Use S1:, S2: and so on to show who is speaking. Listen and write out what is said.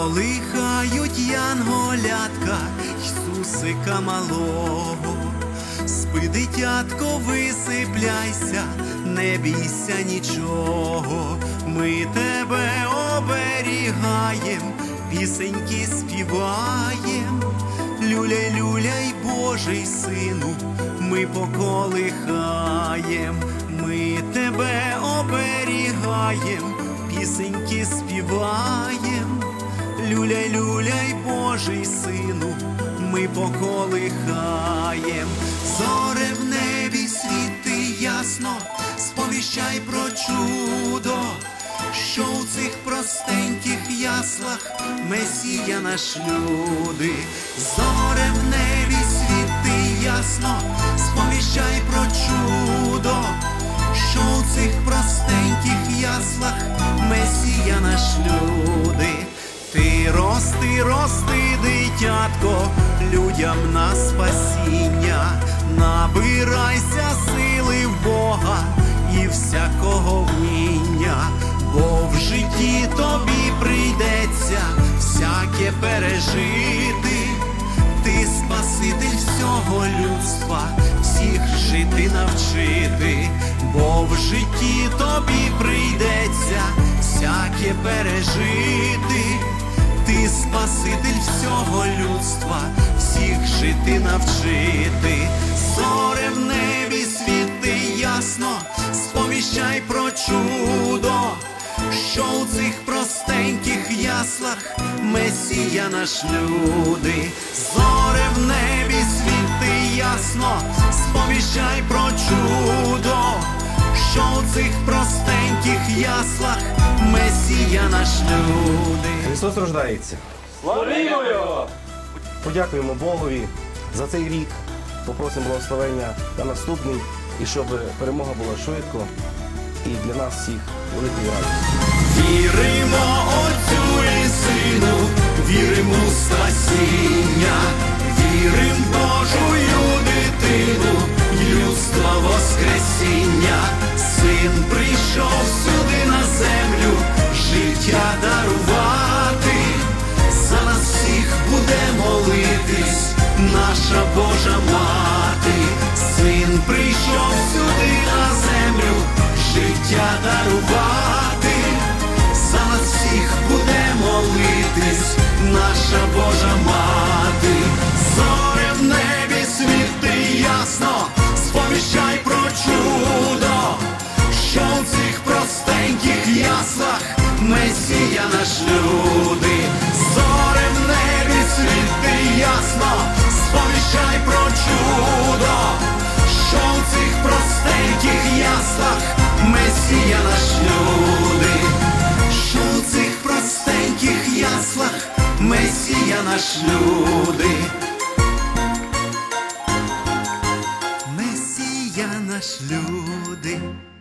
S1: Колихають янголятка Ісусика малого. Спи, дитятко, висипляйся, не бійся нічого. Ми тебе оберігаєм, пісеньки співаєм. Люляй, люляй, Божий сину, ми поколихаєм. Ми тебе оберігаєм, пісеньки співаєм. Люляй, люляй, Божий сину, ми поколихаєм. Зоре в небі світи ясно, сповіщай про чудо, що у цих простеньких яслах Месія наш люди. Зоре в небі світи ясно, сповіщай про чудо, що у цих простеньких яслах Месія наш люди. Ти рости, рости, дитятко, людям на спасіння, набирайся сили в Бога і всякого вміння, бо в житті тобі прийдеться всяке пережити. Ти Спаситель всього людства, всіх жити навчити, бо в житті тобі прийдеться всяке пережити. Ти Спаситель всього людства, всіх жити навчити. Зоре в небі світи ясно, сповіщай про чудо, що у цих простеньких яслах Месія наш люди. Зоре в небі світи ясно, сповіщай про чудо, що у цих простеньких яслах Месія наш люди.
S2: Христос рождається.
S3: Славімо Його!
S2: Подякуємо Богові за цей рік. Попросимо благословення на наступний, і щоб перемога була швидко і для нас всіх великою радістю.
S1: Віримо Отцю і Сину, віримо в спасіння, віримо в Божую дитину, людства воскресіння. Син прийшов сюди на землю, життя дарувати, за нас всіх буде молитись наша Божа мати. Син прийшов сюди на землю, життя дарувати, за нас всіх буде молитись наша Божа мати. Зоре в небі світи ясно, сповіщай про чудо, що в цих простеньких яслах Месія наш люди. Зоре в небі світи ясно, сповіщай про чудо, що в цих простеньких яслах Месія наш люди. Що в цих простеньких яслах Месія наш люди. Месія наш люди.